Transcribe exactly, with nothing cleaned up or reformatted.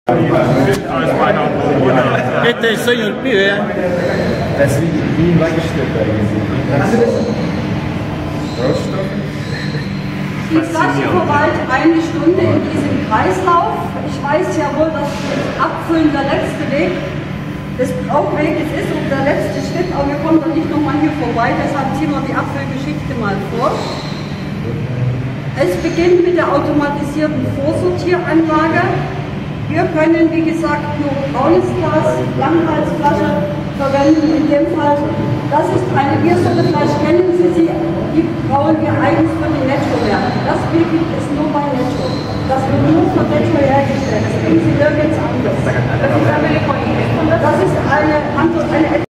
Este es el sueño del pibe, ¿eh? Das ist wie, wie ein Wackelstück eigentlich. Rohstoff. Die Flasche verweilt eine Stunde in diesem Kreislauf. Ich weiß ja wohl, dass das Abfüllen der letzte Weg des Brauchweges ist und der letzte Schritt, aber wir kommen doch nicht nochmal hier vorbei, deshalb ziehen wir die Abfüllgeschichte mal vor. Es beginnt mit der automatisierten Vorsortieranlage. Wir können, wie gesagt, nur braunes Glas, Langhalsflasche verwenden. In dem Fall, das ist eine Biersorteflasche, kennen Sie sie, die brauen wir eigens für die Netto-Werke. Das Bier gibt es nur bei Netto. Das wird nur von Netto hergestellt. Das kriegen Sie nirgends anders. Das ist eine, eine